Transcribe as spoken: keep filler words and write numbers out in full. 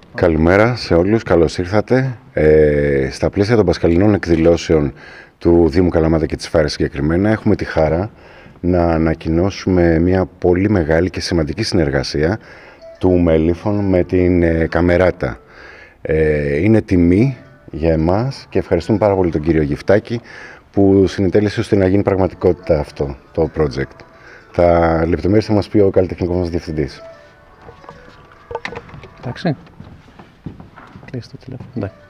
Καλημέρα σε όλους, καλώς ήρθατε. Ε, στα πλαίσια των πασχαλινών εκδηλώσεων του Δήμου Καλαμάτα και της Φάρης συγκεκριμένα, έχουμε τη χαρά να ανακοινώσουμε μια πολύ μεγάλη και σημαντική συνεργασία του Μελίφων με την ε, Καμεράτα. Ε, είναι τιμή για εμάς και ευχαριστούμε πάρα πολύ τον κύριο Γυφτάκη που συνετέλεσε ώστε να γίνει πραγματικότητα αυτό το project. Τα λεπτομέρειες θα μας πει ο καλλιτεχνικός μας διευθυντής. Εντάξει. Κλείσει το τηλέφωνο.